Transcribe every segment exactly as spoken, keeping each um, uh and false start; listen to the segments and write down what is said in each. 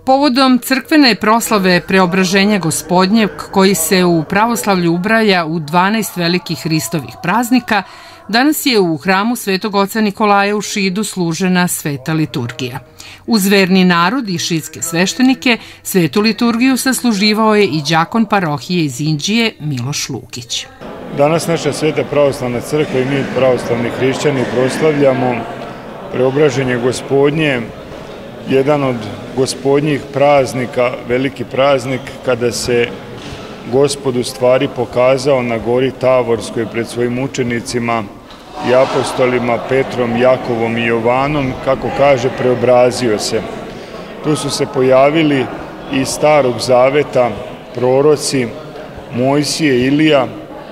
Povodom crkvene proslave Preobraženja Gospodnjeg, koji se u pravoslavlju ubraja u dvanaest velikih Hristovih praznika, danas je u hramu Svetog oca Nikolaja u Šidu služena sveta liturgija. Uz verni narod i šidske sveštenike, svetu liturgiju sasluživao je i đakon parohije iz Inđije Miloš Lukić. Danas naša Sveta pravoslavna crkva i mi pravoslavni hrišćani proslavljamo Preobraženje Gospodnje, jedan od gospodnjih praznika, veliki praznik kada se Gospod u stvari pokazao na gori Tavorskoj pred svojim učenicima i apostolima Petrom, Jakovom i Jovanom, kako kaže, preobrazio se. Tu su se pojavili iz Starog Zaveta proroci Mojsije, Ilija,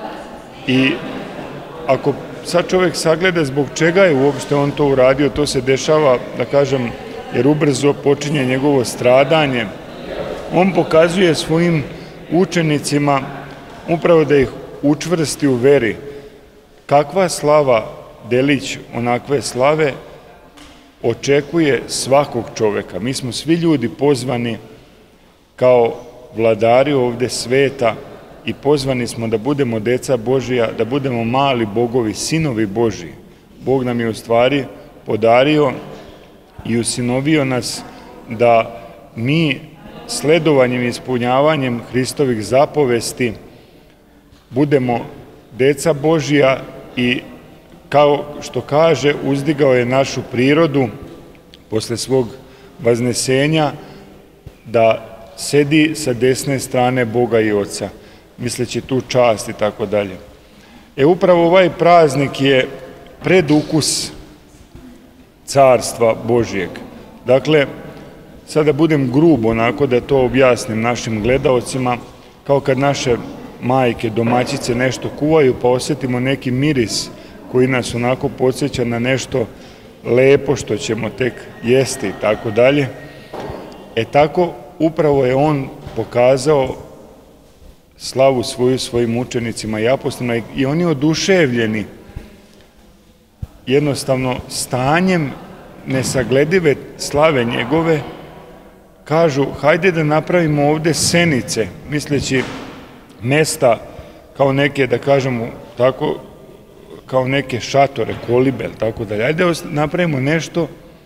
i ako sad čovjek sagleda zbog čega je uopšte on to uradio, to se dešava, da kažem, jer ubrzo počinje njegovo stradanje. On pokazuje svojim učenicima upravo da ih učvrsti u veri. Kakva slava, delić onakve slave, očekuje svakog čoveka. Mi smo svi ljudi pozvani kao vladari ovde sveta i pozvani smo da budemo deca Božija, da budemo mali bogovi, sinovi Božiji. Bog nam je u stvari podario i usinovio nas da mi sledovanjem i ispunjavanjem Hristovih zapovesti budemo deca Božija i, kao što kaže, uzdigao je našu prirodu posle svog vaznesenja da sedi sa desne strane Boga i Oca, misleći tu čast i tako dalje. E upravo ovaj praznik je predukus Carstva Božijeg. Dakle, sada budem grub onako da to objasnim našim gledaocima, kao kad naše majke, domaćice nešto kuvaju pa osjetimo neki miris koji nas onako podsjeća na nešto lepo što ćemo tek jesti i tako dalje. E tako upravo je on pokazao slavu svoju svojim učenicima i apostolima i oni oduševljeni jednostavno stanjem nesagledive slave njegove, kažu, hajde da napravimo ovde senice, misleći mesta kao neke, da kažemo tako, kao neke šatore, kolibe, tako dalje. Hajde da napravimo nešto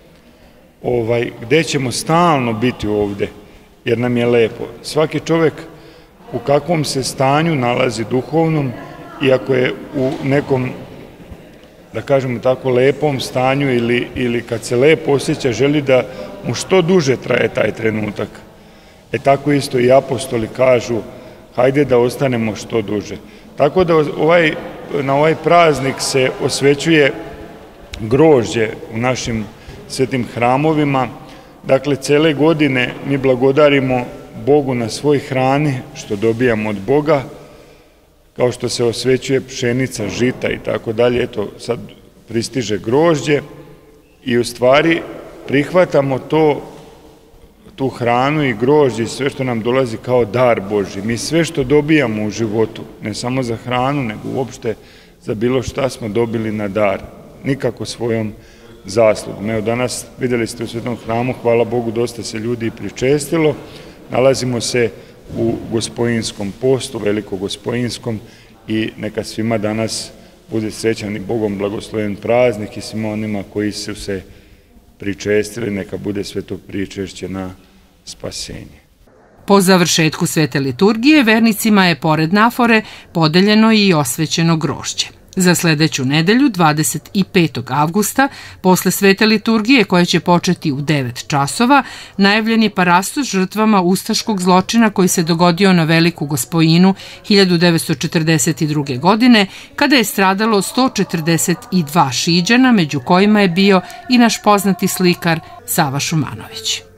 ovaj, gde ćemo stalno biti ovde, jer nam je lepo. Svaki čovek u kakvom se stanju nalazi duhovnom i ako je u nekom, da kažemo tako, lepom stanju ili, ili kad se lepo osjeća, želi da mu što duže traje taj trenutak. E tako isto i apostoli kažu, hajde da ostanemo što duže. Tako da ovaj, na ovaj praznik se osvećuje grožđe u našim svetim hramovima. Dakle, cele godine mi blagodarimo Bogu na svoj hrani, što dobijamo od Boga, kao što se osvećuje pšenica, žita i tako dalje. Eto, sad pristiže grožđe i u stvari prihvatamo to, tu hranu i grožđe i sve što nam dolazi kao dar Božji. Mi sve što dobijamo u životu, ne samo za hranu, nego uopšte za bilo šta smo dobili na dar, nikako svojom zaslugom. Evo danas videli ste u Svetom hramu, hvala Bogu, dosta se ljudi pričestilo. Nalazimo se u Gospojinskom postu, Velikogospojinskom, i neka svima danas bude srećan i Bogom blagosloven praznik i svima onima koji su se pričestili, neka bude sve to pričešće na spasenje. Po završetku svete liturgije, vernicima je pored nafore podeljeno i osvećeno grožđe. Za sledeću nedelju, dvadeset petog avgusta, posle svete liturgije koja će početi u devet časova, najavljen je parastos žrtvama ustaškog zločina koji se dogodio na Veliku Gospojinu hiljadu devetsto četrdeset druge. godine, kada je stradalo sto četrdeset dva Šiđana, među kojima je bio i naš poznati slikar Sava Šumanović.